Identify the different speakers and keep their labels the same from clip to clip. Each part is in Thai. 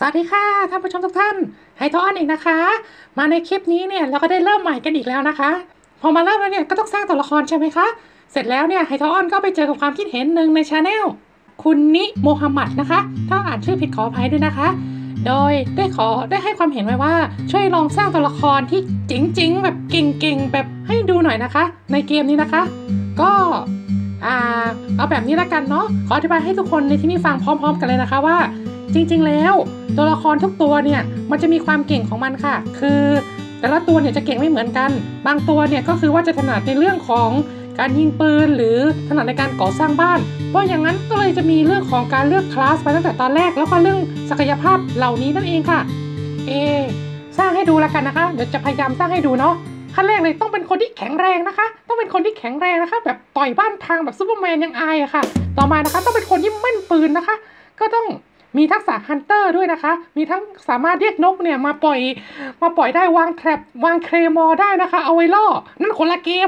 Speaker 1: สวัสดีค่ะท่านผู้ชมทุกท่านไฮทอนอีกนะคะมาในคลิปนี้เนี่ยเราก็ได้เริ่มใหม่กันอีกแล้วนะคะพอมาเริ่มแล้วเนี่ยก็ต้องสร้างตัวละครใช่ไหมคะเสร็จแล้วเนี่ยไฮทอนก็ไปเจอกับความคิดเห็นหนึ่งในชาแนลคุณนิโมฮัมหมัดนะคะถ้าอ่านชื่อผิดขออภัยด้วยนะคะโดยได้ให้ความเห็นไว้ว่าช่วยลองสร้างตัวละครที่จริงๆแบบเก่งๆแบบให้ดูหน่อยนะคะในเกมนี้นะคะก็เอาแบบนี้ละกันเนาะขออธิบายให้ทุกคนในที่นี้ฟังพร้อมๆกันเลยนะคะว่าจริงๆแล้วตัวละครทุกตัวเนี่ยมันจะมีความเก่งของมันค่ะคือแต่ละตัวเนี่ยจะเก่งไม่เหมือนกันบางตัวเนี่ยก็คือว่าจะถนัดในเรื่องของการยิงปืนหรือถนัดในการก่อสร้างบ้านเพราะอย่างนั้นก็เลยจะมีเรื่องของการเลือกคลาสไปตั้งแต่ตอนแรกแล้วก็เรื่องศักยภาพเหล่านี้นั่นเองค่ะสร้างให้ดูละกันนะคะเดี๋ยวจะพยายามสร้างให้ดูเนาะขั้นแรกเลยต้องเป็นคนที่แข็งแรงนะคะต้องเป็นคนที่แข็งแรงนะคะแบบต่อยบ้านพังแบบซูเปอร์แมนยังอายอะค่ะต่อมานะคะต้องเป็นคนที่แม่นปืนนะคะก็ต้องมีทักษะฮันเตอร์ด้วยนะคะมีทั้งสามารถเรียกนกเนี่ยมาปล่อยได้วางแทรปวางเคลมอร์ได้นะคะเอาไว้ล่อนั่นคนละเกม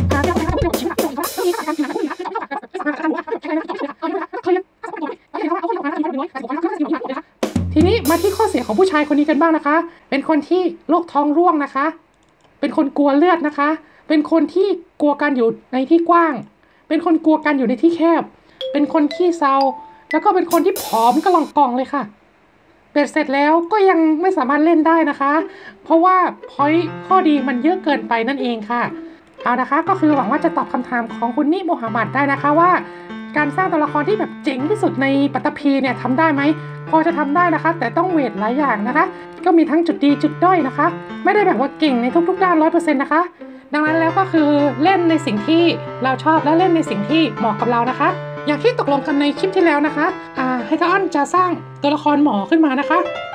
Speaker 1: ทีนี้มาที่ข้อเสียของผู้ชายคนนี้กันบ้างนะคะเป็นคนที่โรคท้องร่วงนะคะเป็นคนกลัวเลือดนะคะเป็นคนที่กลัวการอยู่ในที่กว้างเป็นคนกลัวการอยู่ในที่แคบเป็นคนขี้เซาแล้วก็เป็นคนที่ผอมกระลองกองเลยค่ะเป็ดเสร็จแล้วก็ยังไม่สามารถเล่นได้นะคะเพราะว่าพอยต์ข้อดีมันเยอะเกินไปนั่นเองค่ะเอานะคะก็คือหวังว่าจะตอบคำถามของคุณนิโมฮัมหมัดได้นะคะว่าการสร้างตัวละครที่แบบเจ๋งที่สุดในปัตตภีเนี่ยทำได้ไหมพอจะทำได้นะคะแต่ต้องเวทหลายอย่างนะคะก็มีทั้งจุดดีจุดด้อยนะคะไม่ได้แบบว่าเก่งในทุกๆด้าน 100% นะคะดังนั้นแล้วก็คือเล่นในสิ่งที่เราชอบและเล่นในสิ่งที่เหมาะกับเรานะคะอย่างที่ตกลงกันในคลิปที่แล้วนะคะไฮทอนจะสร้างตัวละครหมอขึ้นมานะคะ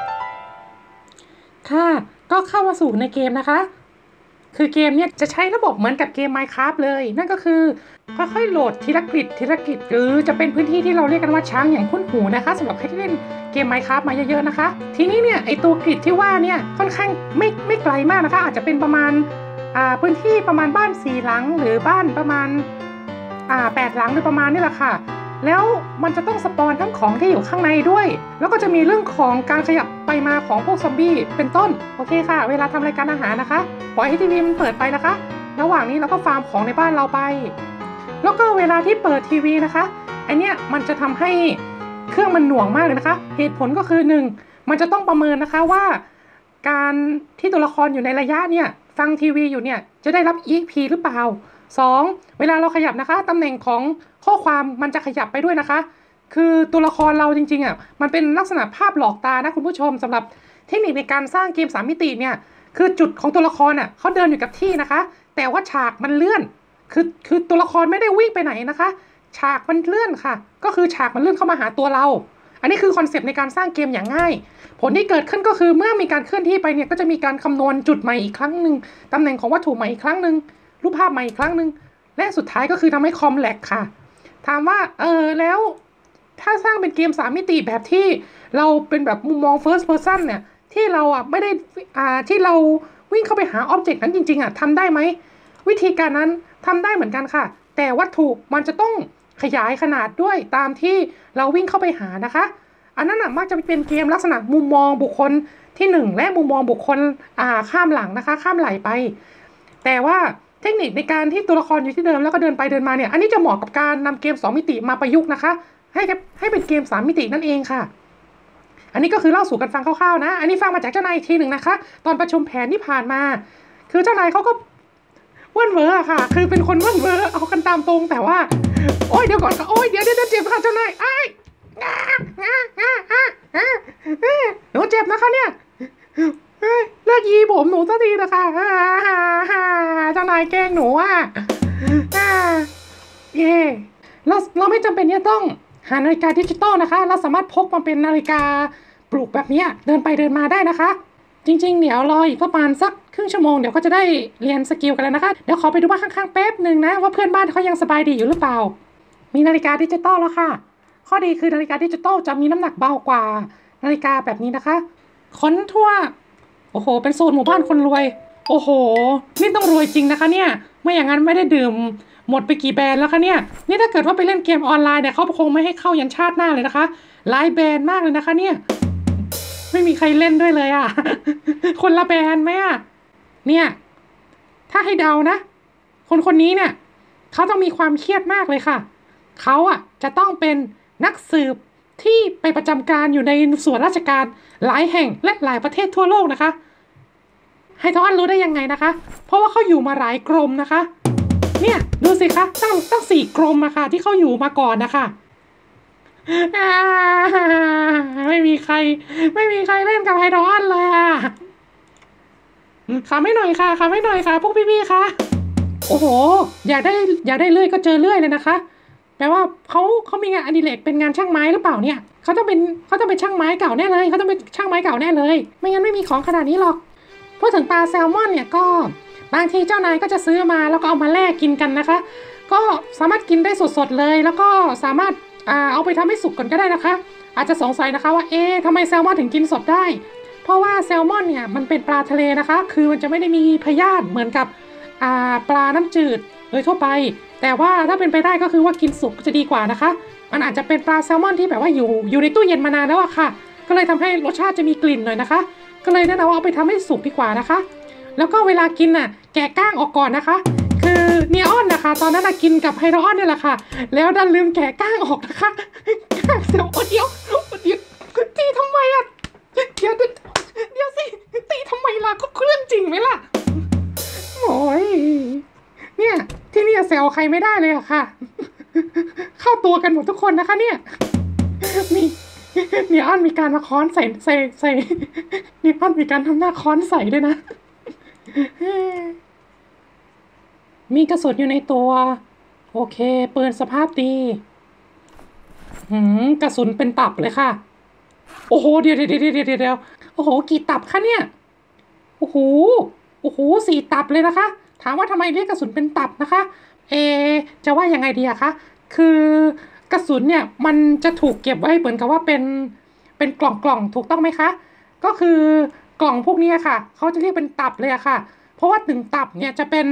Speaker 1: ค่ะก็เข้ามาสู่ในเกมนะคะคือเกมเนี่ยจะใช้ระบบเหมือนกับเกม Minecraft เลยนั่นก็คือค่อยๆโหลดทีละกริดหรือจะเป็นพื้นที่ที่เราเรียกกันว่าช้างอย่างคุ้นหูนะคะสำหรับใครที่เล่นเกม Minecraft มาเยอะๆนะคะทีนี้เนี่ยไอตัวกริดที่ว่าเนี่ยค่อนข้างไม่ไกลมากนะคะอาจจะเป็นประมาณพื้นที่ประมาณบ้าน4หลังหรือบ้านประมาณ8หลังโดยประมาณนี่แหละค่ะแล้วมันจะต้องสปอนทั้งของที่อยู่ข้างในด้วยแล้วก็จะมีเรื่องของการขยับไปมาของพวกซอมบี้เป็นต้นโอเคค่ะเวลาทำรายการอาหารนะคะปล่อยให้ทีวีมันเปิดไปนะคะระหว่างนี้เราก็ฟาร์มของในบ้านเราไปแล้วก็เวลาที่เปิดทีวีนะคะอันเนี้ยมันจะทำให้เครื่องมันหน่วงมากเลยนะคะเหตุผลก็คือ1มันจะต้องประเมินนะคะว่าการที่ตัวละครอยู่ในระยะเนี่ยฟังทีวีอยู่เนี่ยจะได้รับ EXP หรือเปล่า2เวลาเราขยับนะคะตำแหน่งของข้อความมันจะขยับไปด้วยนะคะคือตัวละครเราจริงๆมันเป็นลักษณะภาพหลอกตานะคุณผู้ชมสำหรับเทคนิคในการสร้างเกม3มิติเนี่ยคือจุดของตัวละครเขาเดินอยู่กับที่นะคะแต่ว่าฉากมันเลื่อนคือตัวละครไม่ได้วิ่งไปไหนนะคะฉากมันเลื่อนค่ะก็คือฉากมันเลื่อนเข้ามาหาตัวเราอันนี้คือคอนเซปต์ในการสร้างเกมอย่างง่ายผลที่เกิดขึ้นก็คือเมื่อมีการเคลื่อนที่ไปเนี่ยก็จะมีการคำนวณจุดใหม่อีกครั้งหนึ่งตำแหน่งของวัตถุใหม่อีกครั้งหนึ่งรูปภาพใหม่อีกครั้งหนึ่งและสุดท้ายก็คือทำให้คอมแลกค่ะถามว่าแล้วถ้าสร้างเป็นเกม3มิติแบบที่เราเป็นแบบมุมมอง first person เนี่ยที่เราไม่ได้ที่เราวิ่งเข้าไปหาอ็อบเจกต์นั้นจริงๆทำได้ไหมวิธีการนั้นทำได้เหมือนกันค่ะแต่วัตถุมันจะต้องขยายขนาดด้วยตามที่เราวิ่งเข้าไปหานะคะอันนั้นมักจะเป็นเกมลักษณะมุมมองบุคคลที่1และมุมมองบุคคลข้ามหลังนะคะข้ามไหลไปแต่ว่าเทคนิคในการที่ตัวละครอยู่ที่เดิมแล้วก็เดินไปเดินมาเนี่ยอันนี้จะเหมาะกับการนำเกม2มิติมาประยุกต์นะคะให้เป็นเกม3มิตินั่นเองค่ะอันนี้ก็คือเล่าสู่กันฟังคร่าวๆนะอันนี้ฟังมาจากเจ้านายอีกทีหนึ่งนะคะตอนประชุมแผนที่ผ่านมาคือเจ้านายเขาก็เว่นเวอร์ค่ะคือเป็นคนเว่นเวอร์เอากันตามตรงแต่ว่าโอ้ยเดี๋ยวก่อนค่ะโอ้ยเดี๋ยวเจ็บค่ะเจ้านายหนูเจ็บนะคะเนี่ยเลิกยีผมหนูสักทีนะคะเจ้านายแกล้งหนูเราไม่จำเป็นที่จะต้องหานาฬิกาดิจิตอลนะคะเราสามารถพกมาเป็นนาฬิกาปลุกแบบนี้เดินไปเดินมาได้นะคะจริงๆเดี๋ยวรออีกประมาณสักครึ่งชั่วโมงเดี๋ยวก็จะได้เรียนสกิลกันแล้วนะคะเดี๋ยวขอไปดูบ้านข้างๆแป๊บหนึ่งนะว่าเพื่อนบ้านเขายังสบายดีอยู่หรือเปล่ามีนาฬิกาดิจิตอลแล้วค่ะข้อดีคือนาฬิกาดิจิตอลจะมีน้ำหนักเบากว่านาฬิกาแบบนี้นะคะค้นทั่วโอ้โหเป็นโซนหมู่บ้านคนรวยโอ้โหนี่ต้องรวยจริงนะคะเนี่ยไม่อย่างนั้นไม่ได้ดื่มหมดไปกี่แบรนด์แล้วคะเนี่ยนี่ถ้าเกิดว่าไปเล่นเกมออนไลน์เนี่ยเขาคงไม่ให้เข้ายันชาติหน้าเลยนะคะหลายแบรนด์มากเลยนะคะเนี่ยมีใครเล่นด้วยเลยอ่ะ คนละแบรนด์ไหมอ่ะเนี่ยถ้าให้เดานะคนนี้เนี่ยเขาต้องมีความเครียดมากเลยค่ะเขาอ่ะจะต้องเป็นนักสืบที่ไปประจำการอยู่ในส่วนราชการหลายแห่งและหลายประเทศทั่วโลกนะคะไฮทอนรู้ได้ยังไงนะคะเพราะว่าเขาอยู่มาหลายกรมนะคะเนี่ยดูสิคะตั้ง4 กรมอะค่ะที่เขาอยู่มาก่อนนะคะไม่มีใครเล่นกับไฮทอนเลยอะขำให้หน่อยค่ะขำให้หน่อยค่ะพวกพี่ๆค่ะโอ้โหอยากได้เลื่อยก็เจอเลื่อยเลยนะคะแปลว่าเขามีงานอดิเรกเป็นงานช่างไม้หรือเปล่าเนี่ยเขาต้องเป็นช่างไม้เก่าแน่เลยเขาต้องเป็นช่างไม้เก่าแน่เลยไม่งั้นไม่มีของขนาดนี้หรอกพูดถึงปลาแซลมอนเนี่ยก็บางทีเจ้านายก็จะซื้อมาแล้วก็เอามาแลกกินกันนะคะก็สามารถกินได้สดๆเลยแล้วก็สามารถเอาไปทำให้สุกก่อนก็ได้นะคะอาจจะสงสัยนะคะว่าทำไมแซลมอนถึงกินสดได้เพราะว่าแซลมอนเนี่ยมันเป็นปลาทะเลนะคะคือมันจะไม่ได้มีพยาธิเหมือนกับปลาน้ำจืดโดยทั่วไปแต่ว่าถ้าเป็นไปได้ก็คือว่ากินสุกจะดีกว่านะคะมันอาจจะเป็นปลาแซลมอนที่แบบว่าอยู่ในตู้เย็นมานานแล้วอะค่ะก็เลยทำให้รสชาติจะมีกลิ่นหน่อยนะคะก็เลยแนะนำว่าเอาไปทำให้สุกดีกว่านะคะแล้วก็เวลากินน่ะแกะก้างออกก่อนนะคะคือเนียออนนะคะตอนนั้นกินกับไฮโดรออนเนี่ยแหละค่ะแล้วดันลืมแกะก้างออกนะคะก้างเสียวเดียวตีทำไมอะเดี๋ยวสิตีทำไมล่ะก็เรื่องจริงไหมล่ะโอ้ยเนี่ยที่นี่แซวใครไม่ได้เลยอะค่ะเข้าตัวกันหมดทุกคนนะคะเนี่ยเนียออนมีการมาค้อนใส่เนียออนมีการทำหน้าค้อนใส่ด้วยนะมีกระสุนอยู่ในตัวโอเคปืนสภาพดีกระสุนเป็นตับเลยค่ะโอ้โหเดี๋ยวโอ้โหกี่ตับคะเนี่ยโอ้โห4 ตับเลยนะคะถามว่าทำไมเรียกกระสุนเป็นตับนะคะจะว่ายังไงดีอะคะคือกระสุนเนี่ยมันจะถูกเก็บไว้เหมือนกับว่าเป็นกล่องถูกต้องไหมคะก็คือกล่องพวกนี้ค่ะเขาจะเรียกเป็นตับเลยอะค่ะเพราะว่า1 ตับเนี่ยจะเป็น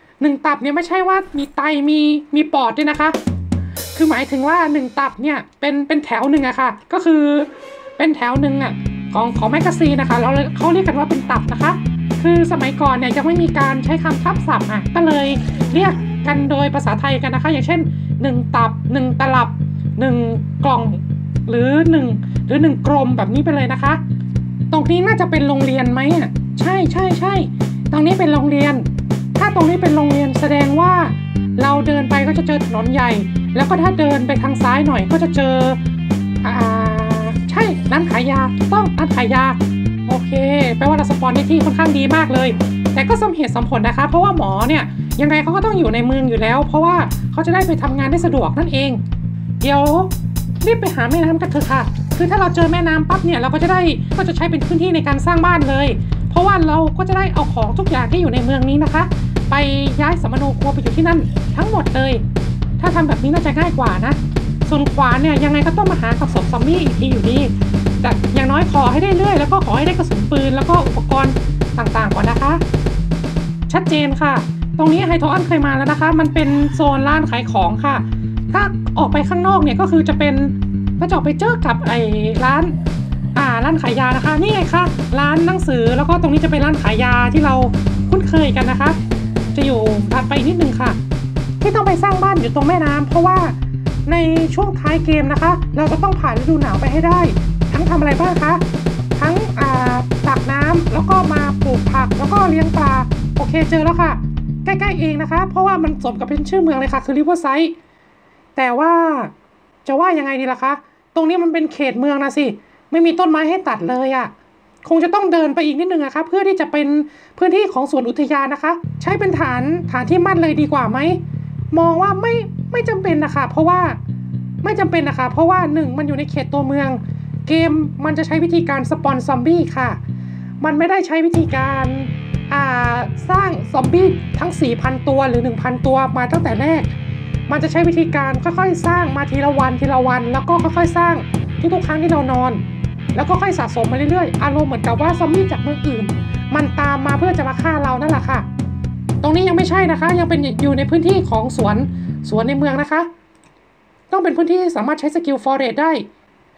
Speaker 1: 1 ตับเนี่ยไม่ใช่ว่ามีไตมีปอดด้วยนะคะคือหมายถึงว่า1 ตับเนี่ยเป็นแถวหนึ่งอะค่ะก็คือเป็นแถวหนึ่งอะของแมกกาซีนนะคะเขาเรียกกันว่าเป็นตับนะคะคือสมัยก่อนเนี่ยยังไม่มีการใช้คำทับศัพท์ก็เลยเรียกกันโดยภาษาไทยกันนะคะอย่างเช่น1 ตับ1 ตลับ1 กล่องหรือ1 กรมแบบนี้ไปเลยนะคะตรงนี้น่าจะเป็นโรงเรียนไหมใช่ตรงนี้เป็นโรงเรียนถ้าตรงนี้เป็นโรงเรียนแสดงว่าเราเดินไปก็จะเจอถนนใหญ่แล้วก็ถ้าเดินไปทางซ้ายหน่อยก็จะเจอใช่ร้านขายยาต้องร้านขายยาโอเคแปลว่าเราสปอนได้ที่ค่อนข้างดีมากเลยแต่ก็สมเหตุสมผลนะคะเพราะว่าหมอเนี่ยยังไงเขาก็ต้องอยู่ในเมืองอยู่แล้วเพราะว่าเขาจะได้ไปทำงานได้สะดวกนั่นเองเดี๋ยวรีบไปหาแม่น้ำกันเถอะค่ะคือถ้าเราเจอแม่น้ำปั๊บเนี่ยเราก็จะใช้เป็นพื้นที่ในการสร้างบ้านเลยเพราะว่าเราก็จะได้เอาของทุกอย่างที่อยู่ในเมืองนี้นะคะไปย้ายสมโนครัวไปอยู่ที่นั่นทั้งหมดเลยถ้าทำแบบนี้น่าจะง่ายกว่านะส่วนขวานเนี่ยยังไงก็ต้องมาหากับศพซอมบี้อีกทีอยู่ดีแต่อย่างน้อยขอให้ได้เรื่อยแล้วก็ขอให้ได้กระสุนปืนแล้วก็อุปกรณ์ต่างๆก่อนนะคะชัดเจนค่ะตรงนี้ไฮโทอันเคยมาแล้วนะคะมันเป็นโซนร้านขายของค่ะถ้าออกไปข้างนอกเนี่ยก็คือจะเป็นก็จะออกไปเจอกับร้านขายยานะคะนี่ไงคะร้านหนังสือแล้วก็ตรงนี้จะเป็นร้านขายยาที่เราคุ้นเคยกันนะคะจะอยู่ถัดไปนิดนึงค่ะที่ต้องไปสร้างบ้านอยู่ตรงแม่น้ำเพราะว่าในช่วงท้ายเกมนะคะเราจะต้องผ่านฤดูหนาวไปให้ได้ทั้งทำอะไรบ้างคะทั้งตักน้ำแล้วก็มาปลูกผักแล้วก็เลี้ยงปลาโอเคเจอแล้วค่ะใกล้ๆเองนะคะเพราะว่ามันสมกับเป็นชื่อเมืองเลยค่ะคือริเวอร์ไซด์แต่ว่าจะว่ายังไงดีล่ะคะตรงนี้มันเป็นเขตเมืองนะสิไม่มีต้นไม้ให้ตัดเลยคงจะต้องเดินไปอีกนิดนึงนะคะเพื่อที่จะเป็นพื้นที่ของสวนอุทยานนะคะใช้เป็นฐานที่มั่นเลยดีกว่าไหมมองว่าไม่จำเป็นนะคะเพราะว่าไม่จำเป็นนะคะเพราะว่า1มันอยู่ในเขตตัวเมืองเกมมันจะใช้วิธีการสปอนซอมบี้ค่ะมันไม่ได้ใช้วิธีการสร้างซอมบี้ทั้ง 4,000 ตัวหรือ 1,000 ตัวมาตั้งแต่แรกมันจะใช้วิธีการค่อยๆสร้างมาทีละวันแล้วก็ค่อยๆสร้างทุกๆครั้งที่เรานอนแล้วก็ค่อยสะสมมาเรื่อยๆอารมณ์เหมือนกับว่าซอมบี้จากเมืองอื่นมันตามมาเพื่อจะมาฆ่าเรานั่นแหละค่ะตรงนี้ยังไม่ใช่นะคะยังเป็นอยู่ในพื้นที่ของสวนในเมืองนะคะต้องเป็นพื้นที่ที่สามารถใช้สกิลฟอเรสได้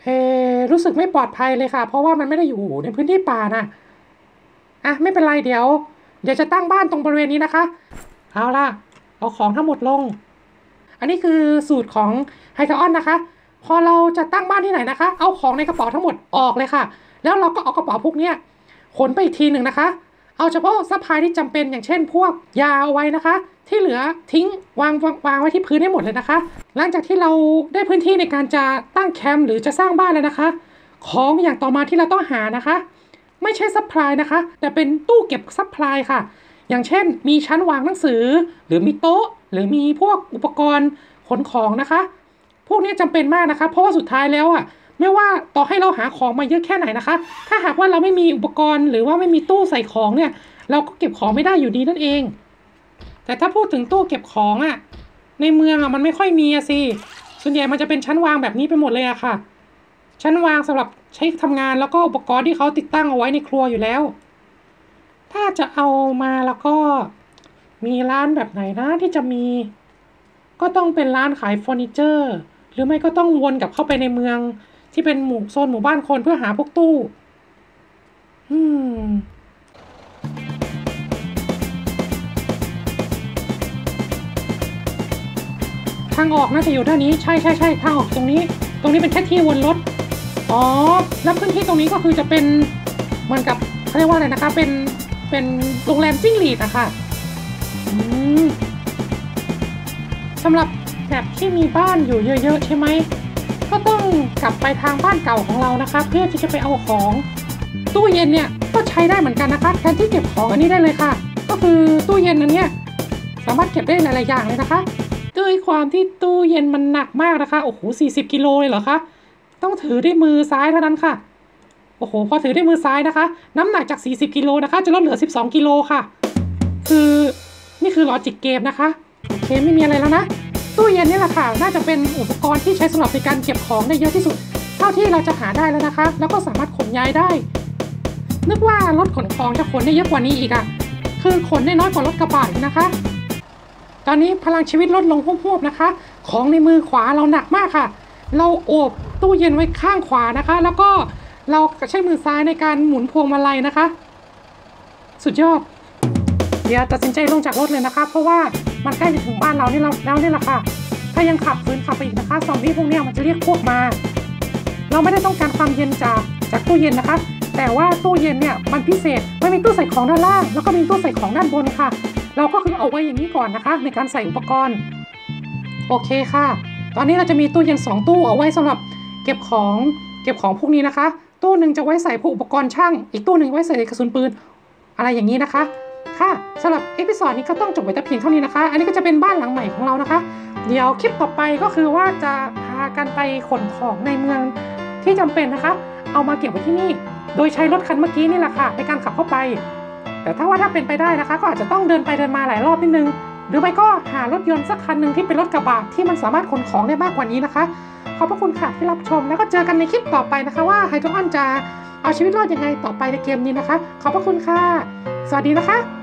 Speaker 1: รู้สึกไม่ปลอดภัยเลยค่ะเพราะว่ามันไม่ได้อยู่ในพื้นที่ป่านะไม่เป็นไรเดี๋ยวจะตั้งบ้านตรงบริเวณนี้นะคะเอาล่ะเอาของทั้งหมดลงอันนี้คือสูตรของไฮคาออนนะคะพอเราจะตั้งบ้านที่ไหนนะคะเอาของในกระเป๋าทั้งหมดออกเลยค่ะแล้วเราก็เอากระเป๋าพวกเนี้ยขนไปอีกทีหนึ่งนะคะเอาเฉพาะซัพพลายที่จำเป็นอย่างเช่นพวกยาเอาไว้นะคะที่เหลือทิ้งวางไว้ที่พื้นให้หมดเลยนะคะหลังจากที่เราได้พื้นที่ในการจะตั้งแคมป์หรือจะสร้างบ้านแล้วนะคะของอย่างต่อมาที่เราต้องหานะคะไม่ใช่ซัพพลายนะคะแต่เป็นตู้เก็บซัพพลายค่ะอย่างเช่นมีชั้นวางหนังสือหรือมีโต๊ะหรือมีพวกอุปกรณ์ขนของนะคะพวกนี้จำเป็นมากนะคะเพราะว่าสุดท้ายแล้วไม่ว่าต่อให้เราหาของมาเยอะแค่ไหนนะคะถ้าหากว่าเราไม่มีอุปกรณ์หรือว่าไม่มีตู้ใส่ของเนี่ยเราก็เก็บของไม่ได้อยู่ดีนั่นเองแต่ถ้าพูดถึงตู้เก็บของในเมืองมันไม่ค่อยมีสิส่วนใหญ่มันจะเป็นชั้นวางแบบนี้ไปหมดเลยค่ะชั้นวางสำหรับใช้ทำงานแล้วก็อุปกรณ์ที่เขาติดตั้งเอาไว้ในครัวอยู่แล้วถ้าจะเอามาแล้วก็มีร้านแบบไหนนะที่จะมีก็ต้องเป็นร้านขายเฟอร์นิเจอร์หรือไม่ก็ต้องวนกลับเข้าไปในเมืองที่เป็นโซนหมู่บ้านคนเพื่อหาพวกตู้ทางออกน่าจะอยู่ด้านนี้ใช่ทางออกตรงนี้เป็นแค่ที่วนรถแล้วพื้นที่ตรงนี้ก็คือจะเป็นเหมือนกับเขาเรียกว่าอะไรนะคะเป็นโรงแรมจิ้งหรีดค่ะสำหรับแบบที่มีบ้านอยู่เยอะๆใช่ไหมก็ต้องกลับไปทางบ้านเก่าของเรานะคะเพื่อที่จะไปเอาของตู้เย็นเนี่ยก็ใช้ได้เหมือนกันนะคะแทนที่เก็บของอันนี้ได้เลยค่ะก็คือตู้เย็นอันเนี้ยสามารถเก็บได้หลายๆอย่างเลยนะคะด้วยความที่ตู้เย็นมันหนักมากนะคะโอ้โห40 กิโลเลยเหรอคะต้องถือด้วยมือซ้ายเท่านั้นค่ะโอ้โหพอถือด้วยมือซ้ายนะคะน้ำหนักจาก40 กิโลนะคะจะลดเหลือ12 กิโลค่ะคือนี่คือลอจิกเกมนะคะโอเคไม่มีอะไรแล้วนะตู้เย็นนี่แหละค่ะน่าจะเป็นอุปกรณ์ที่ใช้สำหรับในการเก็บของได้เยอะที่สุดเท่าที่เราจะหาได้แล้วนะคะแล้วก็สามารถขนย้ายได้นึกว่ารถขนของจะขนได้เยอะกว่านี้อีกคือขนได้น้อยกว่ารถกระบะนะคะตอนนี้พลังชีวิตลดลงพวบๆนะคะของในมือขวาเราหนักมากค่ะเราโอบตู้เย็นไว้ข้างขวานะคะแล้วก็เราใช้มือซ้ายในการหมุนพวงมาลัยนะคะสุดยอดเดี๋ยวตัดสินใจลงจากรถเลยนะคะเพราะว่ามันใกล้จะถึงบ้านเรานี่แล้วนี่แหละค่ะถ้ายังฝืนขับไปอีกนะคะซอมบี้พวกนี้มันจะเรียกพวกมาเราไม่ได้ต้องการความเย็นจากตู้เย็นนะคะแต่ว่าตู้เย็นเนี่ยมันพิเศษมันมีตู้ใส่ของด้านล่างแล้วก็มีตู้ใส่ของด้านบนค่ะเราก็คือเอาไว้อย่างนี้ก่อนนะคะในการใส่อุปกรณ์โอเคค่ะตอนนี้เราจะมีตู้เย็น2 ตู้เอาไว้สำหรับเก็บของพวกนี้นะคะตู้หนึ่งจะไว้ใส่พวกอุปกรณ์ช่างอีกตู้หนึ่งไว้ใส่กระสุนปืนอะไรอย่างนี้นะคะค่ะสำหรับเอพิโซดนี้ก็ต้องจบไว้แต่เพียงเท่านี้นะคะอันนี้ก็จะเป็นบ้านหลังใหม่ของเรานะคะเดี๋ยวคลิปต่อไปก็คือว่าจะพากันไปขนของในเมืองที่จำเป็นนะคะเอามาเก็บไว้ที่นี่โดยใช้รถคันเมื่อกี้นี่แหละค่ะในการขับเข้าไปแต่ถ้าเป็นไปได้นะคะก็อาจจะต้องเดินไปเดินมาหลายรอบนิดนึงหรือไม่ก็หารถยนต์สักคันหนึ่งที่เป็นรถกระบะที่มันสามารถขนของได้มากกว่านี้นะคะขอบพระคุณค่ะที่รับชมแล้วก็เจอกันในคลิปต่อไปนะคะว่าไฮโดรออนจะเอาชีวิตรอดยังไงต่อไปในเกมนี้นะคะขอบพระคุณค่ะสวัสดีนะคะ